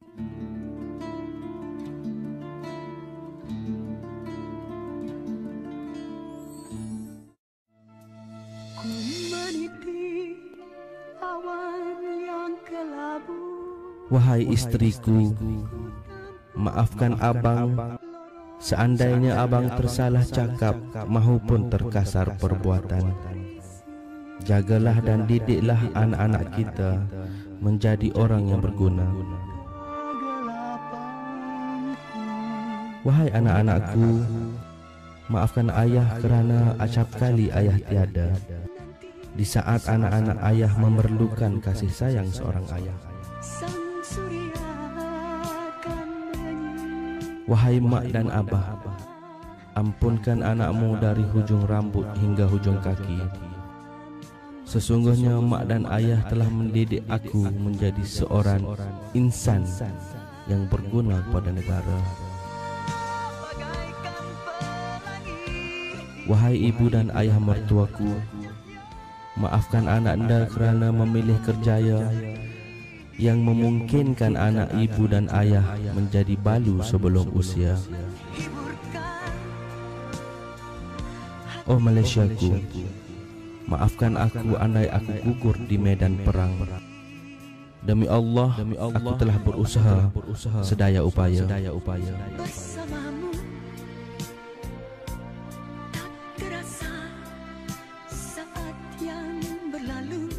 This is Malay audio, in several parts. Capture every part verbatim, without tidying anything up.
Ku meniti awan yang kelabu. Wahai istriku, maafkan abang seandainya abang tersalah cakap mahupun terkasar perbuatan. Jagalah dan didiklah anak-anak kita menjadi orang yang berguna. Wahai anak-anakku, maafkan ayah kerana acap kali ayah tiada di saat anak-anak ayah memerlukan kasih sayang seorang ayah. Wahai mak dan abah, ampunkan anakmu dari hujung rambut hingga hujung kaki. Sesungguhnya mak dan ayah telah mendidik aku menjadi seorang insan yang berguna kepada negara. Wahai ibu dan ayah mertuaku, maafkan anak anda kerana memilih kerjaya yang memungkinkan anak ibu dan ayah menjadi balu sebelum usia. Oh Malaysiaku, maafkan aku andai aku gugur di medan perang. Demi Allah, aku telah berusaha sedaya upaya. Bersamamu tak terasa saat yang berlalu.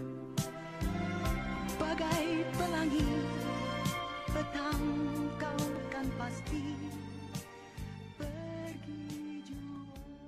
Bagai pelangi petang kau kan pasti pergi jua.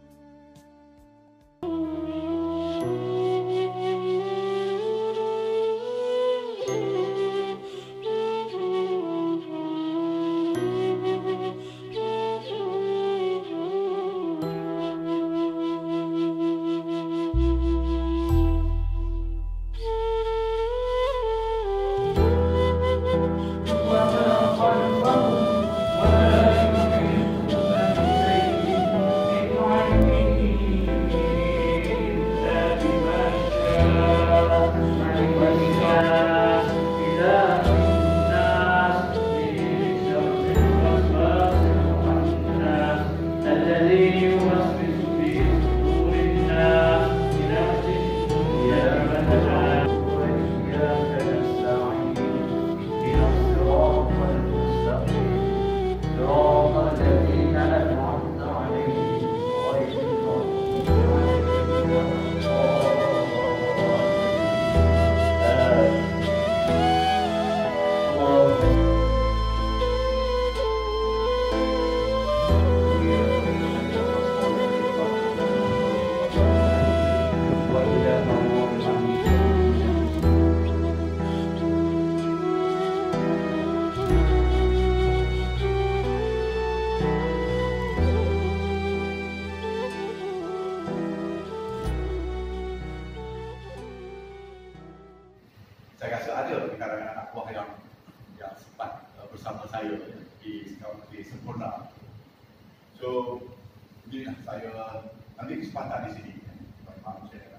Saya rasa ada di kalangan anak buah yang yang sempat uh, bersama saya di di Sempurna. So, inilah saya ambil kesempatan di sini. Maaf saya